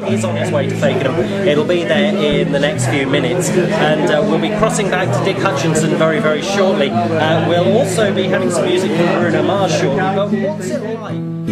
is on its way to Fakenham. It'll be there in the next few minutes, and we'll be crossing back to Dick Hutchinson very, very shortly. We'll also be having some music from Bruno Mars shortly, but what's it like